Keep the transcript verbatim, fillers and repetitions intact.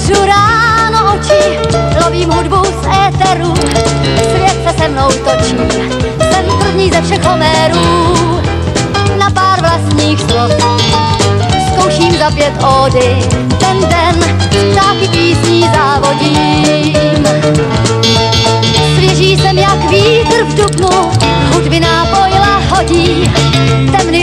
Otevřu ráno oči, lovím hudbu z éteru, svět se se mnou točí, jsem první ze všech Homérů. Na pár vlastních slov zkouším za pět ódy, ten den ptáky písní závodím. Svěží jsem jak vítr v dubnu, hudby nápoj lahodí, temný